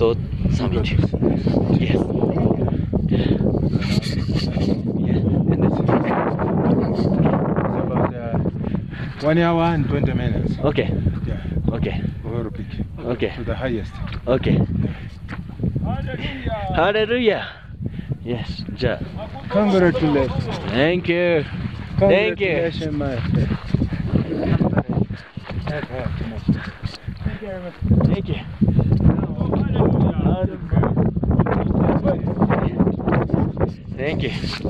so summit. Yes. Yeah. And It's about 1 hour and 20 minutes. okay. Yeah. Okay. Uhuru Peak. Okay. To the highest. Okay. Hallelujah. Yes. Ja. Congratulations. Thank you. Thank you. Congratulations, my friend. Thank you. Thank you.